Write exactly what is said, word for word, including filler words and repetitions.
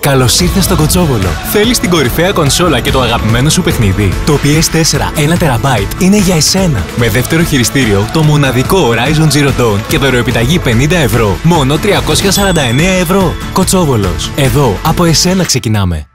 Καλώς ήρθες στο Κοτσόβολο. Θέλεις την κορυφαία κονσόλα και το αγαπημένο σου παιχνίδι? Το πι ες φορ ένα τεραμπάιτ είναι για εσένα. Με δεύτερο χειριστήριο το μοναδικό Horizon Zero Dawn και δωροεπιταγή πενήντα ευρώ. Μόνο τριακόσια σαράντα εννέα ευρώ. Κοτσόβολος. Εδώ από εσένα ξεκινάμε.